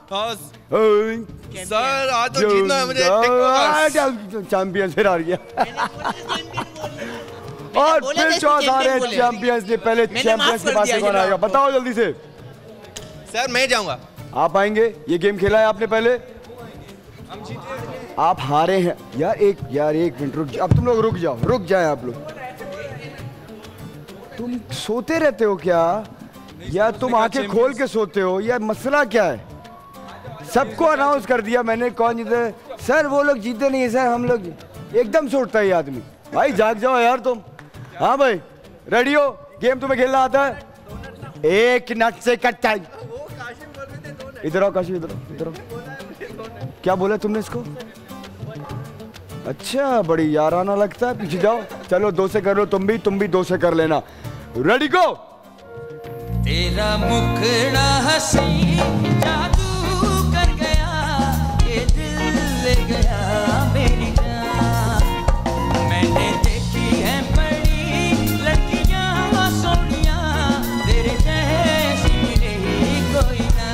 Sir आज तो जीतना है मुझे। चैंपियन फिर आ गया और फिर चौथा चैंपियंस ने पहले चैंपियंस के पास से कौन आएगा बताओ जल्दी से। सर मैं जाऊंगा। आप आएंगे? ये गेम खेला है आपने पहले? आप हारे हैं यार। एक मिनट रुक, अब तुम लोग रुक जाए आप लोग। तुम सोते रहते हो क्या या तुम आंखें खोल के सोते हो या मसला क्या है? सबको अनाउंस कर दिया मैंने कौन जीते। सर वो लोग जीते नहीं है सर, हम लोग। एकदम से उठता है ये आदमी। भाई जाग जाओ यार तुम। हाँ भाई रेडी हो? गेम तुम्हें खेलना आता है? एक नट से कट। इधर आओ काशी, इधर आओ। क्या बोला तुमने इसको? अच्छा बड़ी याराना लगता है। पीछे जाओ। चलो 2 से कर लो, तुम भी 2 से कर लेना। Ready go. तेरा मुखड़ा हंसी जादू कर गया, ये दिल ले गया मेरी जान। मैंने देखी है बड़ी लड़कियां सोनिया, तेरे जैसी मिली कोई ना।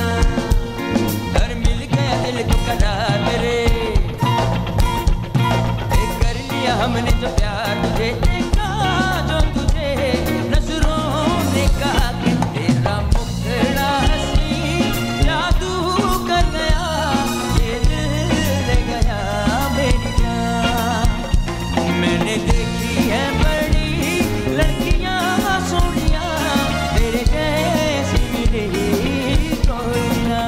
और मिल गया दिल को करार मेरे, कर लिया हमने जो प्यार तुझे देखा जो तुझे नजरों ने कहा कि तेरा मुखड़ा हंसी जादू कर गया, ये दिल ले गया मेरी जान। मैंने देखी है बड़ी लड़कियां सोनिया, तेरे जैसी मिली कोई ना।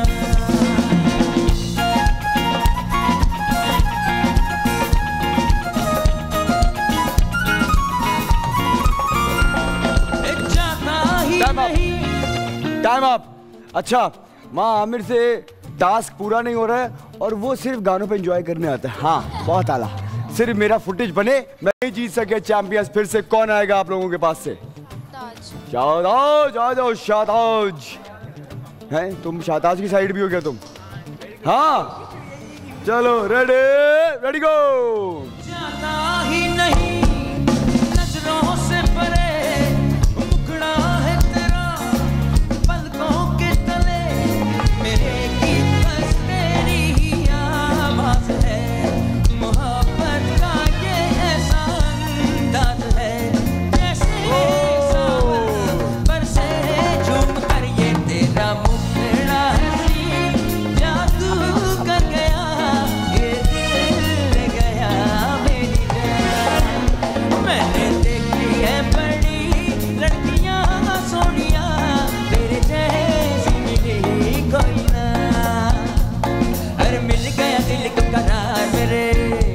Time up. अच्छा माँ आमिर से टास्क पूरा नहीं हो रहा है और वो सिर्फ गानों पे एंजॉय करने आता है। हाँ बहुत आला। सिर्फ मेरा फुटेज बने, मैं नहीं जीत सके चैंपियंस। फिर से कौन आएगा आप लोगों के पास से? शाहताज आ जाओ। शाहताज हैं तुम? शाहताज की साइड भी हो गया तुम? हाँ चलो रेडी गो। जाता ही नहीं नजरों से परे, मुखड़ा है तेरा पलकों के तले, मेरे गीत बस तेरी ही आवाज है। मोहब्बत का ये ऐसा अंदाज है, जैसे सावन बरसे झूम कर। ये तेरा मुखड़ा हंसी जादू कर गया, ये दिल ले गया मेरी जान। मैंने देखी है बड़ी लड़कियां सोनिया, तेरे जैसी मिली कोई ना। अरे मिल गया दिल को करार मेरे,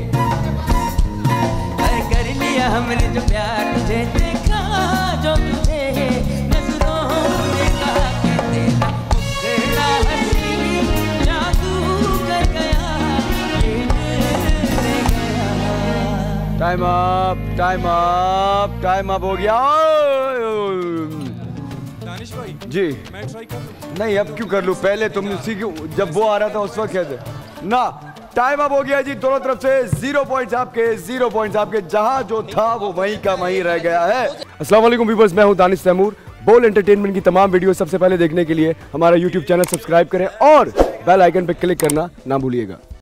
अरे कर लिया हमने जो प्यार तुझे देखा जो तुझे नजरों ने कहा कि तेरा मुखड़ा हंसी जादू कर गया, ये दिल ले गया। टाइम अप हो गया। दानिश भाई जी मैं ट्राई कर लूं? नहीं अब क्यों कर लूं? पहले तुम उसी की जब वो आ रहा था उस वक्त कहते ना। टाइम अप हो गया जी। दोनों तरफ से 0 पॉइंट्स आपके। जहां जो था वो वहीं का वहीं रह गया है। अस्सलाम वालेकुम व्यूअर्स, मैं हूं दानिश तैमूर। बोल एंटरटेनमेंट की तमाम वीडियो सबसे पहले देखने के लिए हमारा YouTube चैनल सब्सक्राइब करें और बेल आइकन पर क्लिक करना ना भूलिएगा।